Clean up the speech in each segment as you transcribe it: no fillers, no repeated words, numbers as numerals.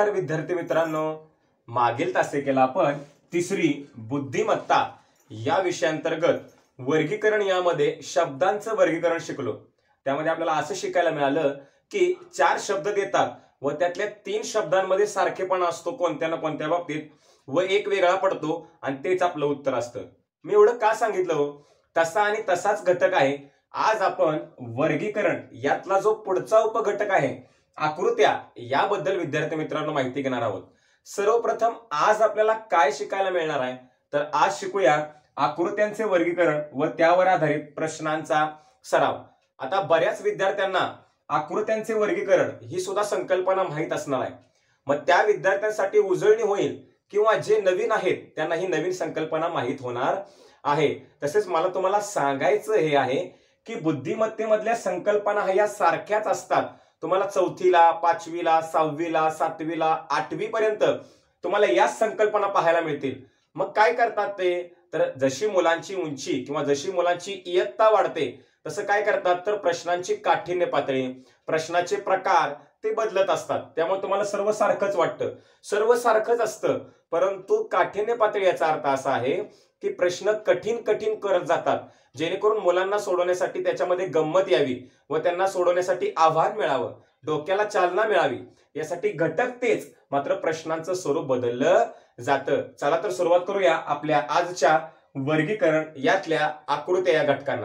नमस्कार विद्यार्थी मित्रांनो, मागील तासिकेला आपण तिसरी बुद्धिमत्ता या विषयांतर्गत वर्गीकरण यामध्ये शब्दांचं वर्गीकरण शिकलो। त्यामध्ये आपल्याला असं शिकायला मिळालं की 4 शब्द देतात व त्यातल्या 3 शब्दांमध्ये सारखेपणा असतो कोणत्या ना कोणत्या बाबतीत व एक वेगळा पडतो आणि तेच आपलं उत्तर असतं। मी एवढं का सांगितलं हो? तसा आणि तसाच घटक आहे। आज आपण वर्गीकरण यातला जो पुढचा उपघटक आहे आकृत्या याबद्दल विद्यार्थी मित्रांनो माहिती घेणार आहोत। सर्वप्रथम आज आपल्याला काय शिकायला मिळणार आहे तर आज शिकूया आकृत्यांचे वर्गीकरण व त्यावर आधारित प्रश्नांचा सराव। आता बऱ्याच विद्यार्थ्यांना आकृत्यांचे वर्गीकरण ही सुद्धा संकल्पना माहित असणार आहे। मग त्या विद्यार्थ्यांसाठी उजळणी होईल किंवा जे नवीन आहेत त्यांना ही नवीन संकल्पना माहित होणार आहे। तसेच मला तुम्हाला सांगायचं हे आहे की बुद्धिमत्तेमधल्या संकल्पना ह्या सारख्याच असतात। तुम्हाला 4थीला 5वीला 6वीला 7वीला 8वी पर्यंत तुम्हाला या संकल्पना पाहायला मिळतील। मग काय करतात ते तर जशी मुलांची उंची किंवा जशी मुलांची इयत्ता वाढते तसं काय करतात तर प्रश्नांची काठिण्य पातळी प्रश्नाचे प्रकार ते बदलत असतात। त्यामुळे तुम्हाला सर्व सारखंच वाटतं, सर्व सारखंच असतं, परंतु काठिण्य पातळी याचा अर्थ असा आहे की प्रश्न कठीण कठीण करत जातात जेणेकरून मुलांना सोडवण्यासाठी त्याच्यामध्ये गंमत यावी व त्यांना सोडवण्यासाठी आव्हान मिळावं, डोक्याला चालना मिळावी यासाठी घटक तेच, मात्र प्रश्नांचं स्वरूप बदललं जातं। चला तर सुरुवात करूया आपल्या आजच्या वर्गीकरण यातल्या आकृत्या या घटकांना।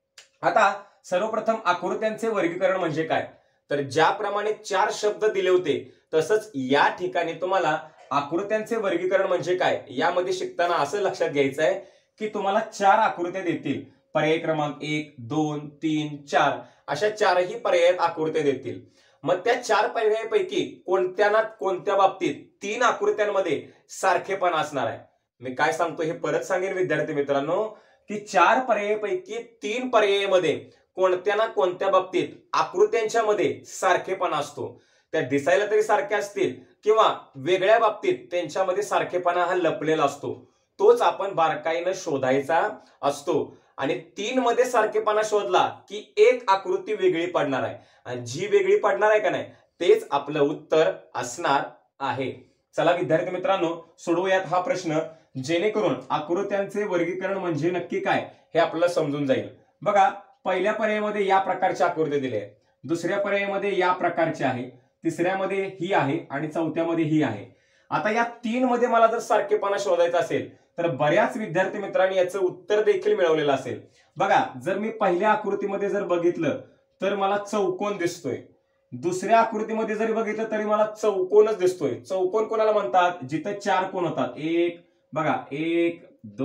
आता सर्वप्रथम आकृत्यांचे वर्गीकरण म्हणजे काय तर ज्याप्रमाणे 4 शब्द दिले होते तसंच या ठिकाणी तुम्हाला आकृत्यांचे वर्गीकरण म्हणजे काय यामध्ये शिकताना असं लक्षात घ्यायचं आहे की तुम्हाला 4 आकृत्या देतील। पर्याय क्रमांक 1 2 3 4 अशा 4ही पर्यायात आकृत्या देतील। मग त्या 4 पर्यायापैकी कोणत्या ना कोणत्या बाबतीत 3 आकृत्यांमध्ये सारखेपणा असणार आहे। मी काय सांगतो हे परत सांगेन विद्यार्थी मित्रांनो की 4 पर्यायापैकी 3 पर्यायामध्ये कोणत्या ना कोणत्या बाबतीत आकृत्यांच्या मध्ये सारखेपणा असतो। त्या दिसायला तरी सारख्या असतील किंवा वेगळ्या बाबतीत त्यांच्यामध्ये सारखेपणा हा लपलेला असतो, तोच आपण बारकाईनं शोधायचा असतो। आणि 3 मध्ये सारखेपणा शोधला की एक आकृती वेगळी पडणार आहे आणि जी वेगळी पडणार आहे का नाही तेच आपलं उत्तर असणार आहे। चला विद्यार्थी मित्रांनो सोडवूयात हा प्रश्न जेणेकरून आकृत्यांचे वर्गीकरण म्हणजे नक्की काय हे आपल्याला समजून जाईल। बघा, पहिल्या पर्यायामध्ये या प्रकारची आकृती दिली आहे, दुसऱ्या पर्यायामध्ये या प्रकारची आहे, तिसऱ्यामध्ये ही आहे आणि चौथ्यामध्ये ही आहे। आता या 3 मध्ये मला जर सारखेपणा शोधायचा असेल तर बऱ्याच विद्यार्थी मित्रांनी याचं उत्तर देखील मिळवलेलं असेल। बघा, जर मी पहिल्या आकृतीमध्ये जर बघितलं तर मला चौकोन दिसतोय, दुसऱ्या आकृतीमध्ये जरी बघितलं तरी मला चौकोनच दिसतोय। चौकोन कोणाला म्हणतात जिथे 4 कोन होतात, एक बघा 1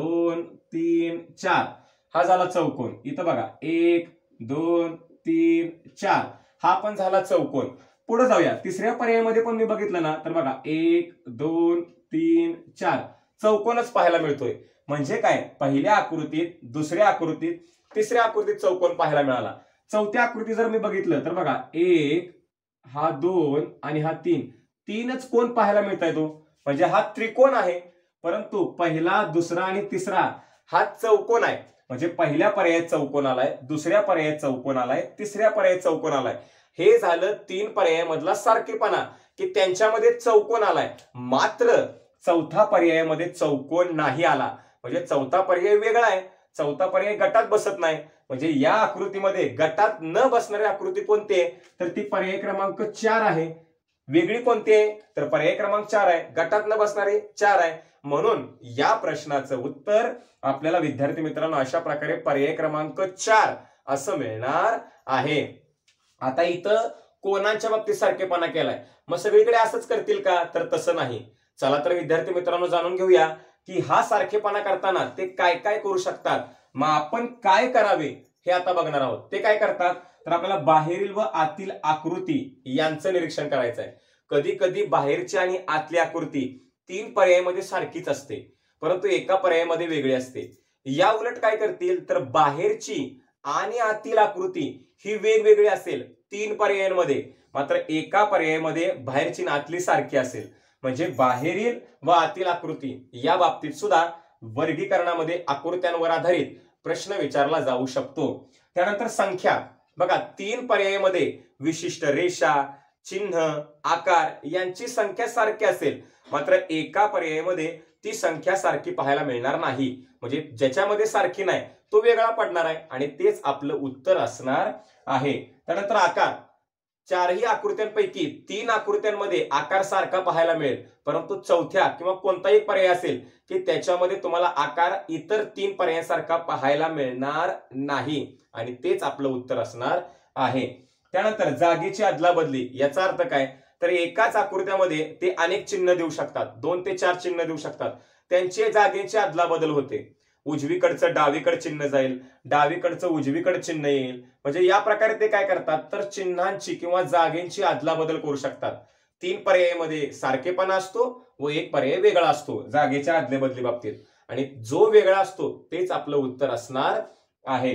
2 3 4 हा झाला चौकोन। इथं बघा 1 2 3 4 हा पण झाला चौकोन। पुढे जाऊया, तिसऱ्या पर्यायामध्ये पण मी बघितलं ना तर बघा 1 2 3 4 चौकोनच पाहायला मिळतोय। म्हणजे काय, पहिल्या आकृतीत दुसऱ्या आकृतीत तिसऱ्या आकृतीत चौकोन पाहायला मिळाला। चौथ्या आकृती जर मी बघितलं तर बघा 1 हा 2 आणि हा 3 तीनच कोन पाहायला मिळताय तो, म्हणजे हा त्रिकोण आहे। परंतु पहिला दुसरा आणि तिसरा हा चौकोन आहे, म्हणजे पहिल्या पर्यायात चौकोन आलाय, दुसऱ्या पर्यायात चौकोन आलाय, तिसऱ्या पर्यायात चौकोन आलाय। हे झालं 3 पर्यायामधला सारखेपणा की त्यांच्यामध्ये चौकोन आलाय, मात्र चौथा पर्यायामध्ये चौकोन नाही आला, म्हणजे चौथा पर्याय वेगळा आहे, चौथा पर्याय गटात बसत नाही। म्हणजे या आकृतीमध्ये गटात न बसणारी आकृती कोणती आहे तर ती पर्याय क्रमांक 4 आहे। वेगळी कोणती आहे तर पर्याय क्रमांक 4 आहे, गटात न बसणारी 4 आहे। म्हणून या प्रश्नाचं उत्तर आपल्याला विद्यार्थी मित्रांनो अशा प्रकारे पर्याय क्रमांक 4 असं मिळणार आहे। आता इथं कोणाच्या बाबतीत सारखेपणा केलाय, मग सगळीकडे असंच करतील का तर तसं नाही। चला तर विद्यार्थी मित्रांनो जाणून घेऊया की हा सारखेपणा करताना ते काय काय करू शकतात। मग आपण काय करावे हे आता बघणार आहोत। ते काय करतात तर आपल्याला बाहेरील व आतील आकृती यांचं निरीक्षण करायचं आहे। कधी कधी बाहेरची आणि आतली आकृती 3 पर्यायामध्ये सारखीच असते, परंतु एका पर्यायामध्ये वेगळी असते। या उलट काय करतील तर बाहेरची आणि आतील आकृती ही वेगवेगळी असेल 3 पर्यायांमध्ये, मात्र एका पर्यायामध्ये बाहेरची आणि आतली सारखी असेल। म्हणजे बाहेरील व आतील आकृती या बाबतीत सुद्धा वर्गीकरणामध्ये आकृत्यांवर आधारित प्रश्न विचारला जाऊ शकतो। त्यानंतर संख्या, बघा 3 पर्यायामध्ये विशिष्ट रेषा, चिन्ह, आकार यांची संख्या सारखी असेल, मात्र एका पर्यायामध्ये ती संख्या सारखी पाहायला मिळणार नाही. म्हणजे ज्याच्यामध्ये सारखी नाही तो वेगळा पडणार आहे आणि तेच आपलं उत्तर असणार आहे. त्यानंतर आकार, चारही आकृत्यांपैकी 3 आकृत्यांमध्ये आकार सारखा पाहायला मिळेल, परंतु चौथ्या किंवा कोणताही पर्याय असेल की त्याच्यामध्ये तुम्हाला आकार इतर 3 पर्यायांसारखा पाहायला मिळणार नाही आणि तेच आपलं उत्तर असणार आहे. त्यानंतर जागेची अदलाबदली, याचा अर्थ काय, तर एकाच आकृत्यामध्ये ते अनेक चिन्ह देऊ शकतात, 2 ते 4 चिन्ह देऊ शकतात, त्यांचे जागेची अदलाबदल होते. उजवीकडचं डावीकडे चिन्ह जाईल, डावीकडचं उजवीकडे चिन्ह येईल. म्हणजे या प्रकारे ते काय करतात, तर चिन्हांची किंवा जागेची अदलाबदल करू शकतात. 3 पर्यायामध्ये सारखेपणा असतो व एक पर्याय वेगळा असतो जागेच्या अदलाबदली बाबतीत, आणि जो वेगळा असतो तेच आपलं उत्तर असणार आहे.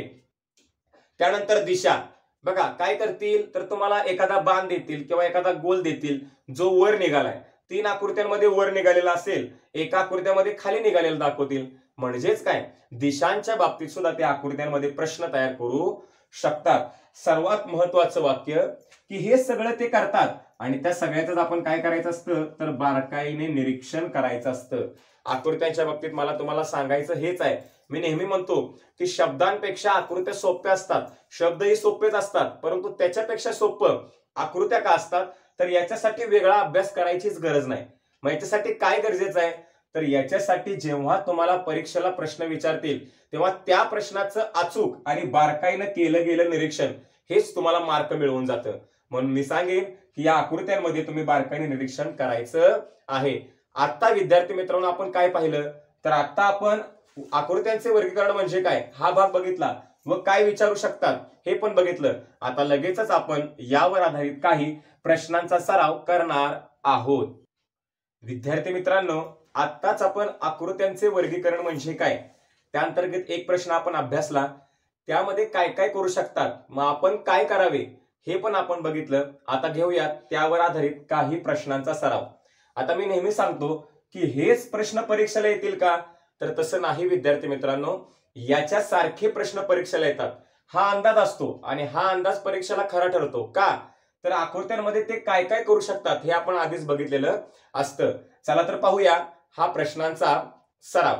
त्यानंतर दिशा, बघा काय करतील, तर तुम्हाला एखादा बाण देतील किंवा एखादा गोल देतील जो वर निघालाय. 3 आकृत्यांमध्ये वर निघालेला असेल, एका आकृत्यामध्ये खाली निघालेला दाखवतील. म्हणजेच काय, दिशांच्या बाबतीत सुद्धा ते आकृत्यांमध्ये प्रश्न तयार करू शकतात. सर्वात महत्वाचं वाक्य की हे सगळं ते करतात आणि त्या सगळ्याच आपण काय करायचं असतं, तर बारकाईने निरीक्षण करायचं असतं. आकृत्यांच्या बाबतीत मला तुम्हाला सांगायचं हेच आहे, मी नेहमी म्हणतो की शब्दांपेक्षा आकृत्या सोप्या असतात, शब्दही सोपेच असतात, परंतु त्याच्यापेक्षा सोपं आकृत्या का असतात, तर याच्यासाठी वेगळा अभ्यास करायचीच गरज नाही. मग याच्यासाठी काय गरजेचं आहे, तर याच्यासाठी जेव्हा तुम्हाला परीक्षेला प्रश्न विचारतील तेव्हा त्या प्रश्नाचं अचूक आणि बारकाईनं केलं गेलं निरीक्षण हेच तुम्हाला मार्क मिळवून जातं. म्हणून मी सांगेन की या आकृत्यांमध्ये तुम्ही बारकाईने निरीक्षण करायचं आहे. आता विद्यार्थी मित्रांनो आपण काय पाहिलं, तर आता आपण आकृत्यांचे वर्गीकरण म्हणजे काय हा भाग बघितला व काय विचारू शकतात हे पण बघितलं. आता लगेचच आपण यावर आधारित काही प्रश्नांचा सराव करणार आहोत. विद्यार्थी मित्रांनो, आत्ताच आपण आकृत्यांचे वर्गीकरण म्हणजे काय त्या अंतर्गत एक प्रश्न आपण अभ्यासला, त्यामध्ये काय काय करू शकतात, मग आपण काय करावे हे पण आपण बघितलं. आता घेऊयात त्यावर आधारित काही प्रश्नांचा सराव. आता मी नेहमी सांगतो की हेच प्रश्न परीक्षेला येतील का, तर तसं नाही विद्यार्थी मित्रांनो. याच्या सारखे प्रश्न परीक्षेला येतात हा अंदाज असतो आणि हा अंदाज परीक्षेला खरा ठरतो का, तर आकृत्यांमध्ये ते काय काय करू शकतात हे आपण आधीच बघितलेलं असतं. चला तर पाहूया हा प्रश्नांचा सराव.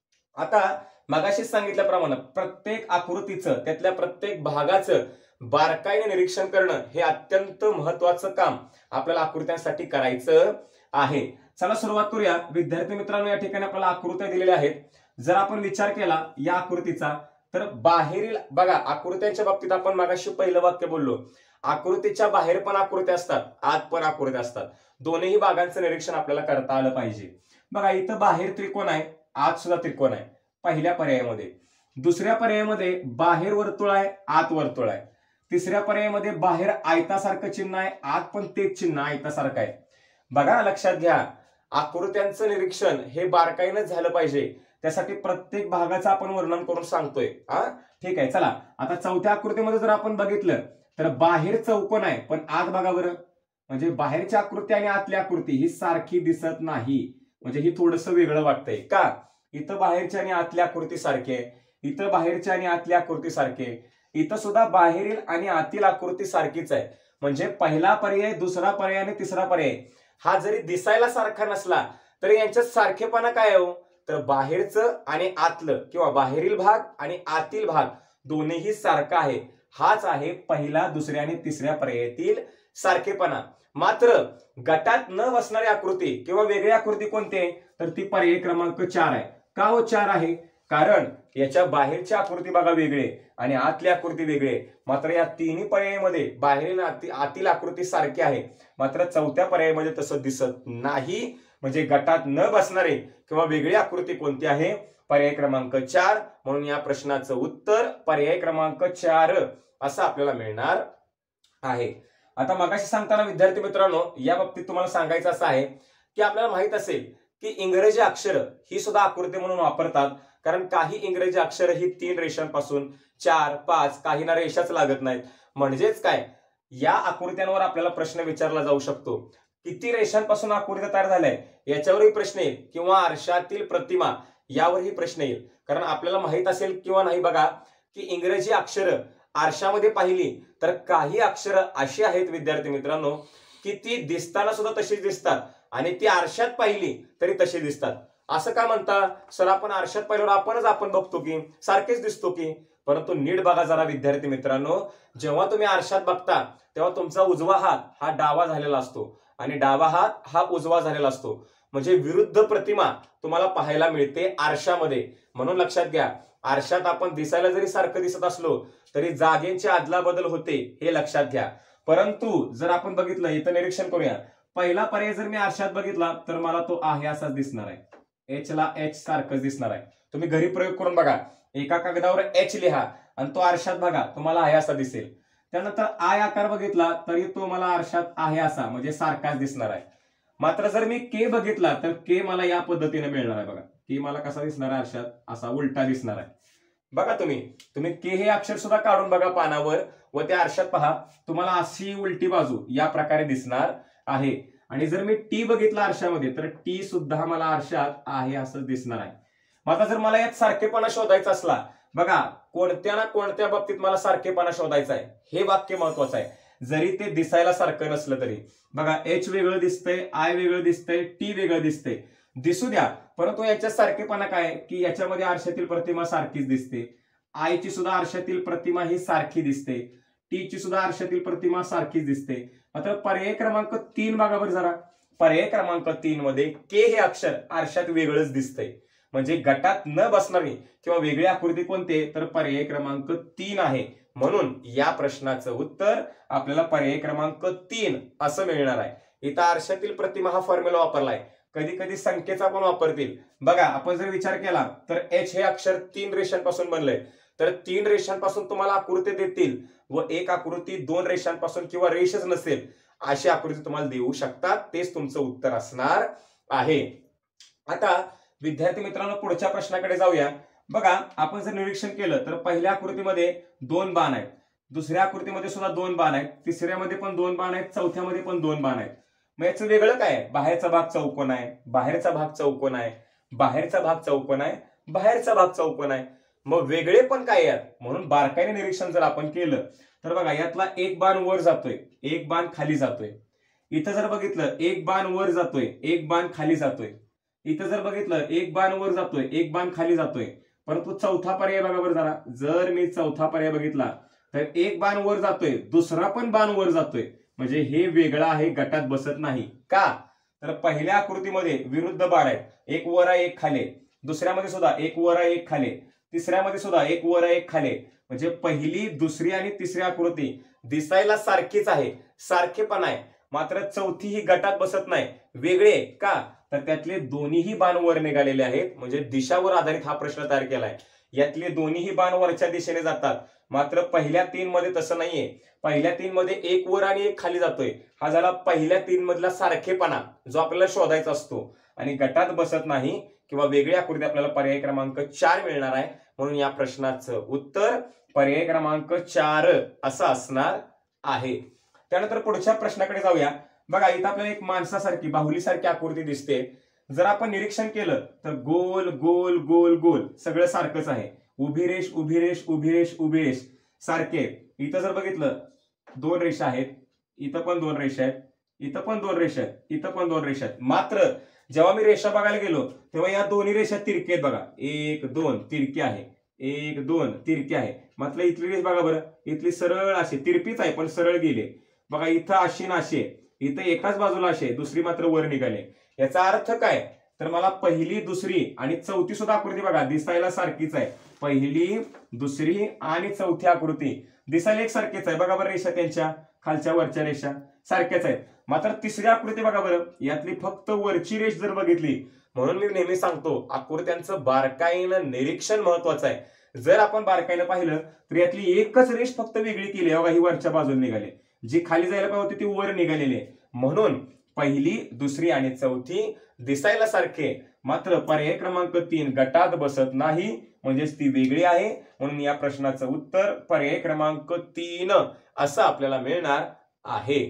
आता मगाशी सांगितल्याप्रमाणे प्रत्येक आकृतीचं त्यातल्या प्रत्येक भागाचं बारकाईने निरीक्षण करणं हे अत्यंत महत्वाचं काम आपल्याला आकृत्यांसाठी करायचं आहे. चला सुरुवात करूया. विद्यार्थी मित्रांनो, या ठिकाणी आपल्याला आकृत्या दिलेल्या आहेत. जर आपण विचार केला या आकृतीचा, तर बाहेरील बघा आकृत्यांच्या बाबतीत आपण मगाशी पहिलं वाक्य बोललो, आकृतीच्या बाहेर पण आकृत्या असतात, आत पण आकृत्या असतात. दोन्ही भागांचं निरीक्षण आपल्याला करता आलं पाहिजे. बघा इथं बाहेर त्रिकोण आहे, आत सुद्धा त्रिकोण आहे पहिल्या पर्यायामध्ये. दुसऱ्या पर्यायामध्ये बाहेर वर्तुळ आहे, आत वर्तुळ आहे. तिसऱ्या पर्यायामध्ये बाहेर आयतासारखं चिन्ह आहे, आत पण तेच चिन्ह आयतासारखं आहे. बघा लक्षात घ्या, आकृत्यांचं निरीक्षण हे बारकाईनं झालं पाहिजे, त्यासाठी प्रत्येक भागाचं आपण वर्णन करून सांगतोय. ठीक आहे. चला आता चौथ्या आकृतीमध्ये जर आपण बघितलं तर बाहेर चौकोन आहे पण आत बघा बरं, म्हणजे बाहेरची आकृती आणि आतली आकृती ही सारखी दिसत नाही, म्हणजे ही थोडंसं वेगळं वाटतंय का. इथं बाहेरची आणि आतली आकृती सारखी आहे, इथं बाहेरची आणि आतली आकृती सारखी आहे, इथं सुद्धा बाहेरील आणि आतील आकृती सारखीच आहे. म्हणजे पहिला पर्याय, दुसरा पर्याय आणि तिसरा पर्याय हा जरी दिसायला सारखा नसला तरी यांच्यात सारखेपणा काय हो, तर बाहेरचं आणि आतलं किंवा बाहेरील भाग आणि आतील भाग दोन्हीही सारखा आहे. हाच आहे पहिला, दुसऱ्या आणि तिसऱ्या पर्यायातील सारखेपणा. मात्र गटात न बसणारी आकृती किंवा वेगळी आकृती कोणती आहे, तर ती पर्याय क्रमांक 4 आहे. का हो 4 आहे, कारण याच्या बाहेरची आकृती बघा वेगळे आणि आतली आकृती वेगळे. मात्र या तिन्ही पर्यायामध्ये बाहेरील आतील आकृती सारखी आहे, मात्र चौथ्या पर्यायामध्ये तसं दिसत नाही. म्हणजे गटात न बसणारे किंवा वेगळी आकृती कोणती आहे, पर्याय क्रमांक 4. म्हणून या प्रश्नाचं उत्तर पर्याय क्रमांक 4 असं आपल्याला मिळणार आहे. आता मगाशी सांगताना विद्यार्थी मित्रांनो, या बाबतीत तुम्हाला सांगायचं असं आहे की आपल्याला माहित असेल की इंग्रजी अक्षर ही सुद्धा आकृती म्हणून वापरतात, कारण काही इंग्रजी अक्षर ही 3 रेषांपासून 4, 5 काहींना रेषाच लागत नाहीत. म्हणजेच काय, या आकृत्यांवर आपल्याला प्रश्न विचारला जाऊ शकतो, किती रेषांपासून आकृत्या तयार झाल्या याच्यावरही प्रश्न येईल किंवा आरशातील प्रतिमा यावरही प्रश्न येईल. कारण आपल्याला माहित असेल किंवा नाही बघा की इंग्रजी अक्षर आरशामध्ये पाहिली तर काही अक्षर अशी आहेत विद्यार्थी मित्रांनो की ती दिसताना सुद्धा तशीच दिसतात आणि ती आरशात पाहिली तरी तशी दिसतात. असं का म्हणता सर, आपण आरशात पाहिल्यावर आपण बघतो की सारखेच दिसतो की. परंतु नीट बघा जरा विद्यार्थी मित्रांनो, जेव्हा तुम्ही आरशात बघता तेव्हा तुमचा उजवा हात हा डावा झालेला असतो आणि डावा हात हा उजवा झालेला असतो. म्हणजे विरुद्ध प्रतिमा तुम्हाला पाहायला मिळते आरशामध्ये. म्हणून लक्षात घ्या, आरशात आपण दिसायला जरी सारखं दिसत असलो तरी जागेची अदलाबदल होते हे लक्षात घ्या. परंतु जर आपण बघितलं, इथं निरीक्षण करूया, पहिला पर्याय जर मी आरशात बघितला तर मला तो आहे असाच दिसणार आहे. एच ला एच सारखंच दिसणार आहे. तुम्ही घरी प्रयोग करून बघा, एका कागदावर एच लिहा आणि तो आरशात बघा, तुम्हाला आहे असा दिसेल. त्यानंतर आय आकार बघितला तरी तो मला आरशात आहे असा म्हणजे सारखाच दिसणार आहे. मात्र जर मी के बघितला तर के मला या पद्धतीने मिळणार आहे. बघा के मला कसा दिसणार आहे आरशात, असा उलटा दिसणार आहे. बघा तुम्ही के हे अक्षर सुद्धा काढून बघा पानावर व त्या आरशात पहा, तुम्हाला अशी उलटी बाजू या प्रकारे दिसणार आहे. आणि जर मी टी बघितला आरशामध्ये तर टी सुद्धा मला आरशात आहे असं दिसणार आहे. आता जर मला यात सारखेपणा शोधायचा असला, बघा कोणत्या ना कोणत्या बाबतीत मला सारखेपणा शोधायचा आहे, हे वाक्य महत्वाचं आहे. जरी ते दिसायला सारखं नसलं तरी. बघा एच वेगळं दिसतंय, आय वेगळं दिसतंय, टी वेगळं दिसतंय, दिसू द्या. परंतु याच्यात सारखेपणा काय की याच्यामध्ये आरशातील प्रतिमा सारखीच दिसते. आय ची सुद्धा आरशातील प्रतिमा ही सारखी दिसते, टी ची सुद्धा आरशातील प्रतिमा सारखीच दिसते. मात्र पर्याय क्रमांक 3 बघा बरं जरा. पर्याय क्रमांक 3 मध्ये के हे अक्षर आरशात वेगळंच दिसतंय. म्हणजे गटात न बसणारी किंवा वेगळी आकृती कोणते तर पर्याय क्रमांक 3 आहे. म्हणून या प्रश्नाचं उत्तर आपल्याला पर्याय क्रमांक 3 असं मिळणार आहे. इथं आरशातील प्रतिमा हा फॉर्म्युला वापरलाय, कधी कधी संख्येचा पण वापरतील. बघा आपण जर विचार केला तर एच हे अक्षर 3 रेषांपासून बनलंय, तर 3 रेषांपासून तुम्हाला आकृती देतील व एक आकृती 2 रेषांपासून किंवा रेषच नसेल अशी आकृती तुम्हाला देऊ शकतात. तेच तुमचं उत्तर असणार आहे. आता विद्यार्थी मित्रांनो पुढच्या प्रश्नाकडे जाऊया. बघा आपण जर निरीक्षण केलं तर पहिल्या आकृतीमध्ये 2 बाण आहेत, दुसऱ्या आकृतीमध्ये सुद्धा 2 बाण आहेत, तिसऱ्यामध्ये पण 2 बाण आहेत, चौथ्यामध्ये पण 2 बाण आहेत. मग याचं वेगळं काय? बाहेरचा भाग चौकोन आहे, बाहेरचा भाग चौकोन आहे, बाहेरचा भाग चौकोन आहे, बाहेरचा भाग चौकोन आहे. मग वेगळे पण काय यात? म्हणून बारकाईने निरीक्षण जर आपण केलं तर बघा यातला एक बाण वर जातोय, एक बाण खाली जातोय. इथं जर बघितलं एक बाण वर जातोय, एक बाण खाली जातोय. इथं जर बघितलं एक बाण वर जातोय, एक बाण खाली जातोय. परंतु चौथा पर्याय बघा बरं जरा. जर मी चौथा पर्याय बघितला तर एक बाण वर जातोय, दुसरा पण बाण वर जातोय. म्हणजे हे वेगळं आहे, गटात बसत नाही. का तर पहिल्या आकृतीमध्ये विरुद्ध बाण आहेत, एक वर आहे एक खाली. दुसऱ्यामध्ये सुद्धा एक वर आहे एक खाली. तिसऱ्यामध्ये सुद्धा एक वर आहे एक खाली. म्हणजे पहिली, दुसरी आणि तिसरी आकृती दिसायला सारखीच आहे, सारखेपण आहे. मात्र चौथी ही गटात बसत नाही, वेगळे. का तर त्यातले दोन्हीही बाण वर निघालेले आहेत. म्हणजे दिशावर आधारित हा प्रश्न तयार केलाय. यातले दोन्हीही बाण वरच्या दिशेने जातात. मात्र पहिल्या 3 मध्ये तसं नाहीये. पहिल्या 3 मध्ये एक वर आणि एक खाली जातोय. हा झाला पहिल्या 3 मधला सारखेपणा जो आपल्याला शोधायचा असतो आणि गटात बसत नाही किंवा वेगळी आकृती आपल्याला पर्याय क्रमांक 4 मिळणार आहे. म्हणून या प्रश्नाचं उत्तर पर्याय क्रमांक 4 असं असणार आहे. त्यानंतर पुढच्या प्रश्नाकडे जाऊया. बघा इथं आपल्याला एक माणसासारखी, बाहुलीसारखी आकृती दिसते. जर आपण निरीक्षण केलं तर गोल गोल गोल गोल सगळं सारखंच आहे. उभी रेष उभी रेष उभी रेष उभी रेष सारखे. इथं जर बघितलं 2 रेषा आहेत, इथं पण 2 रेषा आहेत, इथं पण 2 रेषा आहेत, इथं पण 2 रेषा आहेत. मात्र जेव्हा मी रेषा बघायला गेलो तेव्हा या दोन्ही रेषा तिरकी आहेत. बघा 1 2 तिरकी आहे, 1 2 तिरकी आहे. मात्र इथली रेष बघा बरं, इथली सरळ अशी तिरपीच आहे पण सरळ गेले. बघा इथं अशी ना अशी, इथं एकाच बाजूला असे, दुसरी मात्र वर निघाले. याचा अर्थ काय तर मला पहिली, दुसरी आणि चौथी सुद्धा आकृती बघा दिसायला सारखीच आहे. पहिली, दुसरी आणि चौथी आकृती दिसायला एक सारखीच आहे. बघा बरं रेषा त्यांच्या खालच्या वरच्या रेषा सारख्याच आहेत. मात्र तिसरी आकृती बघा बरं, यातली फक्त वरची रेष जर बघितली. म्हणून मी नेहमी सांगतो आकृत्यांचं बारकाईनं निरीक्षण महत्वाचं आहे. जर आपण बारकाईनं पाहिलं तर यातली एकच रेष फक्त वेगळी केली, बघा ही वरच्या बाजूने निघाली, जी खाली जायला पाहिजे होती ती वर निघालेली आहे. म्हणून पहिली, दुसरी आणि चौथी दिसायला सारखे, मात्र पर्याय क्रमांक 3 गटात बसत नाही, म्हणजेच ती वेगळी आहे. म्हणून या प्रश्नाचं उत्तर पर्याय क्रमांक 3 असं आपल्याला मिळणार आहे.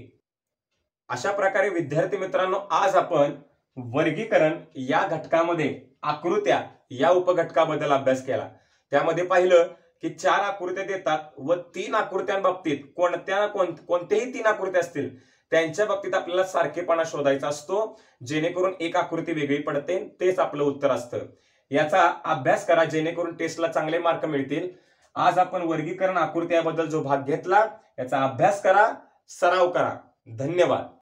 अशा प्रकारे विद्यार्थी मित्रांनो आज आपण वर्गीकरण या घटकामध्ये आकृत्या या उपघटकाबद्दल अभ्यास केला. त्यामध्ये पाहिलं की 4 आकृत्या देतात व 3 आकृत्यांबाबतीत कोणत्याही 3 आकृत्या असतील त्यांच्या बाबतीत आपल्याला सारखेपणा शोधायचा असतो, जेणेकरून एक आकृती वेगळी पडते, तेच आपलं उत्तर असतं. याचा अभ्यास करा जेणेकरून टेस्टला चांगले मार्क मिळतील. आज आपण वर्गीकरण आकृती याबद्दल जो भाग घेतला याचा अभ्यास करा, सराव करा. धन्यवाद.